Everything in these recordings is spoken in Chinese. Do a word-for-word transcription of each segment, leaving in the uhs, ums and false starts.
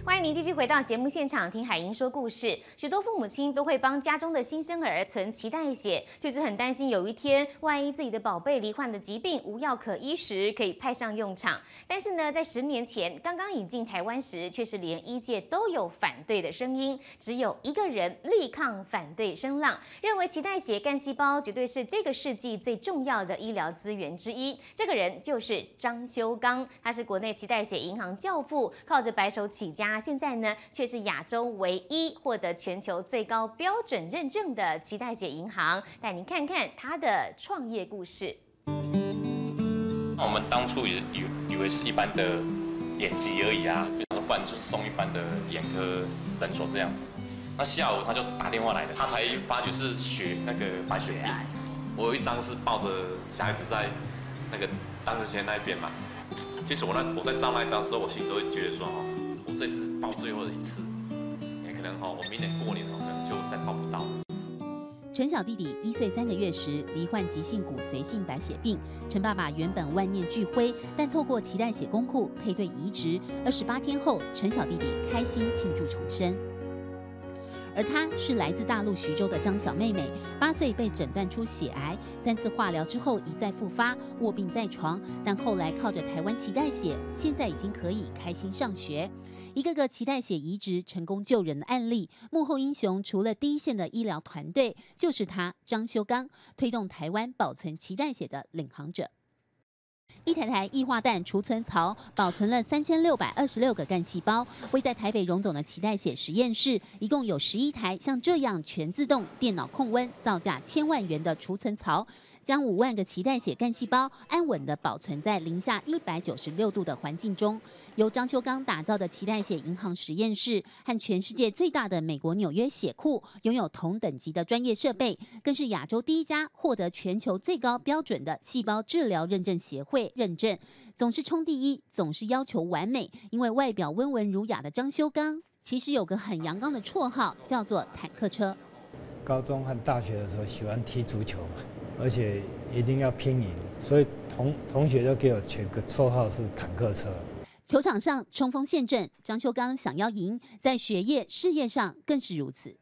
欢迎您继续回到节目现场，听海英说故事。许多父母亲都会帮家中的新生儿存脐带血，就是很担心有一天，万一自己的宝贝罹患的疾病无药可医时，可以派上用场。但是呢，在十年前刚刚引进台湾时，却是连医界都有反对的声音，只有一个人力抗反对声浪，认为脐带血干细胞绝对是这个世纪最重要的医疗资源之一。这个人就是张修刚，他是国内脐带血银行教父，靠着白手起家。现在呢，却是亚洲唯一获得全球最高标准认证的脐带血银行，带您看看他的创业故事。 那我们当初也以以为是一般的眼疾而已啊，就说不然就送一般的眼科诊所这样子。那下午他就打电话来了，他才发觉是血那个白血病。我有一张是抱着小孩子在那个荡秋千那边嘛。其实我那我在照那一张的时候，我心里就会觉得说哦。这是报最后的一次，也可能哈，我明年过年可能就再报不到。 陈小弟弟一岁三个月时罹患急性骨髓性白血病，陈爸爸原本万念俱灰，但透过脐带血公库配对移植，二十八天后，陈小弟弟开心庆祝重生。而她是来自大陆徐州的张小妹妹，八岁被诊断出血癌，三次化疗之后一再复发，卧病在床，但后来靠着台湾脐带血，现在已经可以开心上学。一个个脐带血移植成功救人的案例，幕后英雄除了第一线的医疗团队，就是他张修刚，推动台湾保存脐带血的领航者。一台台液化氮储存槽保存了三千六百二十六个干细胞，位在台北荣总的脐带血实验室，一共有十一台像这样全自动、电脑控温、造价千万元的储存槽，将五万个脐带血干细胞安稳地保存在零下一百九十六度的环境中。由张修刚打造的脐带血银行实验室和全世界最大的美国纽约血库拥有同等级的专业设备，更是亚洲第一家获得全球最高标准的细胞治疗认证协会认证。总是冲第一，总是要求完美，因为外表温文儒雅的张修刚其实有个很阳刚的绰号，叫做坦克车。 高中和大学的时候喜欢踢足球嘛，而且一定要拼赢，所以同同学就给我取个绰号是坦克车。 球场上冲锋陷阵，张修刚想要赢，在学业事业上更是如此。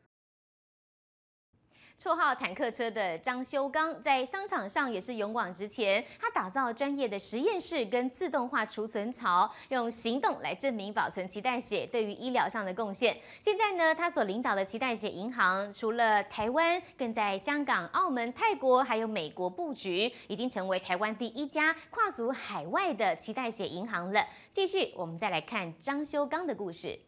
绰号坦克车的张修刚，在商场上也是勇往直前。他打造专业的实验室跟自动化储存槽，用行动来证明保存脐带血对于医疗上的贡献。现在呢，他所领导的脐带血银行，除了台湾，更在香港、澳门、泰国还有美国布局，已经成为台湾第一家跨足海外的脐带血银行了。继续，我们再来看张修刚的故事。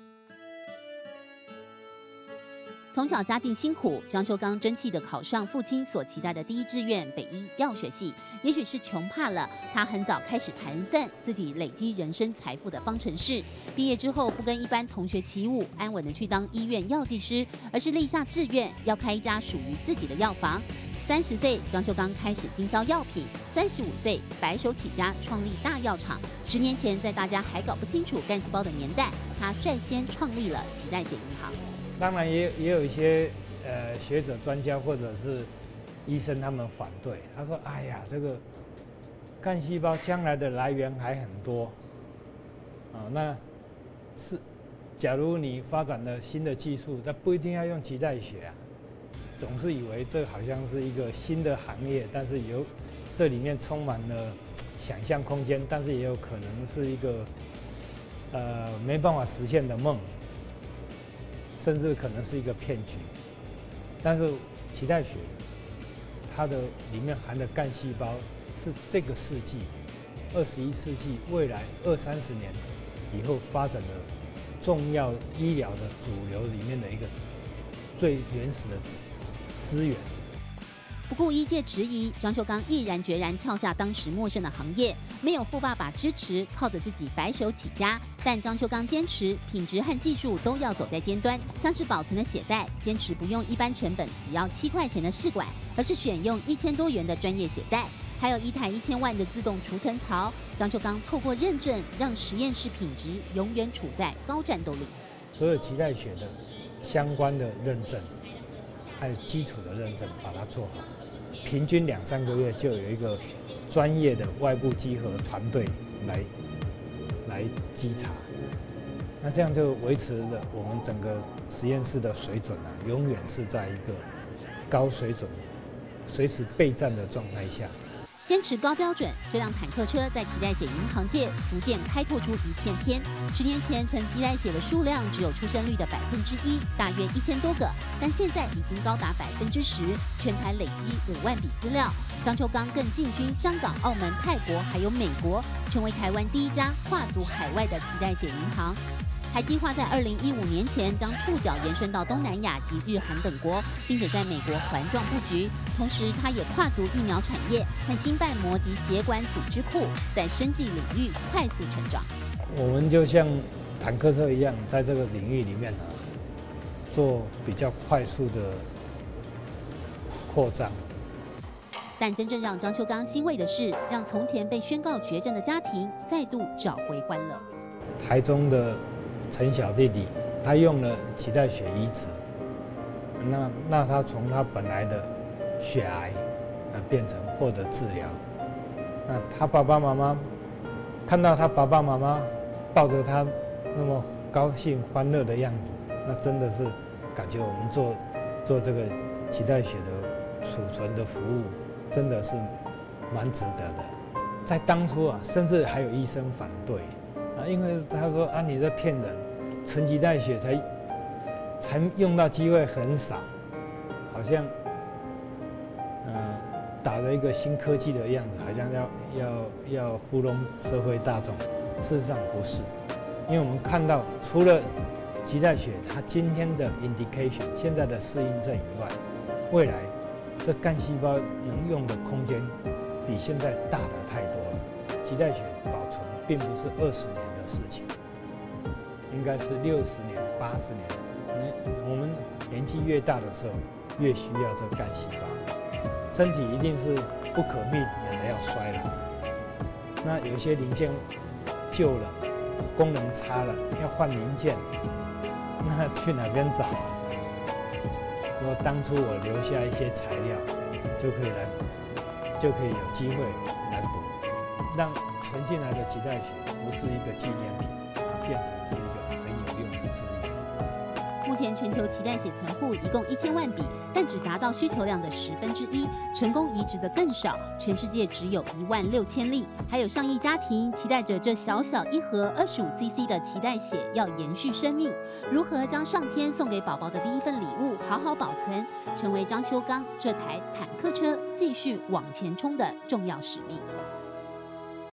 从小家境辛苦，张修刚争气地考上父亲所期待的第一志愿北医药学系。也许是穷怕了，他很早开始盘算自己累积人生财富的方程式。毕业之后，不跟一般同学起舞，安稳地去当医院药剂师，而是立下志愿，要开一家属于自己的药房。三十岁，张修刚开始经销药品；三十五岁，白手起家创立大药厂。十年前，在大家还搞不清楚干细胞的年代，他率先创立了脐带血银行。 当然也也有一些呃学者、专家或者是医生他们反对，他说：“哎呀，这个干细胞将来的来源还很多啊，那是假如你发展了新的技术，那不一定要用脐带血啊。总是以为这好像是一个新的行业，但是有这里面充满了想象空间，但是也有可能是一个呃没办法实现的梦。”甚至可能是一个骗局，但是脐带血它的里面含的干细胞是这个世纪、二十一世纪未来二三十年以后发展的重要医疗的主流里面的一个最原始的资源。 不顾医界质疑，张修刚毅然决然跳下当时陌生的行业，没有富爸爸支持，靠着自己白手起家。但张修刚坚持品质和技术都要走在尖端，像是保存的血袋，坚持不用一般成本只要七块钱的试管，而是选用一千多元的专业血袋，还有一台一千万的自动储存槽。张修刚透过认证，让实验室品质永远处在高战斗力。 所有脐带血的相关的认证，还有基础的认证，把它做好，平均两三个月就有一个专业的外部稽核团队来来稽查。 那这样就维持着我们整个实验室的水准啊，永远是在一个高水准、随时备战的状态下。 坚持高标准，这辆坦克车在脐带血银行界逐渐开拓出一片天。十年前存脐带血的数量只有出生率的百分之一，大约一千多个，但现在已经高达百分之十，全台累积五万笔资料。张秋刚更进军香港、澳门、泰国还有美国，成为台湾第一家跨足海外的脐带血银行。还计划在二零一五年前将触角延伸到东南亚及日韩等国，并且在美国环状布局。同时，他也跨足疫苗产业和新瓣膜及血管组织库，在生技领域快速成长。 我们就像坦克车一样，在这个领域里面呢，做比较快速的扩张。 但真正让张秋刚欣慰的是，让从前被宣告绝症的家庭再度找回欢乐。 台中的陈小弟弟，他用了脐带血移植，那那他从他本来的血癌，那变成获得治疗。那他爸爸妈妈看到他爸爸妈妈抱着他那么高兴欢乐的样子，那真的是感觉我们做做这个脐带血的储存的服务，真的是蛮值得的。在当初啊，甚至还有医生反对。啊，因为他说啊，你在骗人，纯脐带血才才用到机会很少，好像呃打着一个新科技的样子，好像要要要糊弄社会大众。事实上不是，因为我们看到除了脐带血它今天的 indication 现在的适应症以外，未来这干细胞能用的空间比现在大的太多了。脐带血保存并不是二十年的事情，应该是六十年、八十年。我们年纪越大的时候，越需要这干细胞。身体一定是不可避免的要衰老。那有些零件旧了，功能差了，要换零件，那去哪边找啊？如果当初我留下一些材料，就可以来，就可以有机会来补。让存进来的脐带血不是一个纪念品，它变成是一个很有用的资源。 目前全球脐带血存户一共一千万笔，但只达到需求量的十分之一，成功移植的更少，全世界只有一万六千例。还有上亿家庭期待着这小小一盒二十五 C C 的脐带血要延续生命。如何将上天送给宝宝的第一份礼物好好保存，成为张秋刚这台坦克车继续往前冲的重要使命。